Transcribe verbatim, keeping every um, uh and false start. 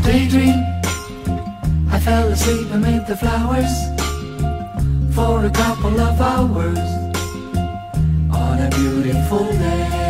daydream. I fell asleep amid the flowers for a couple of hours on a beautiful day.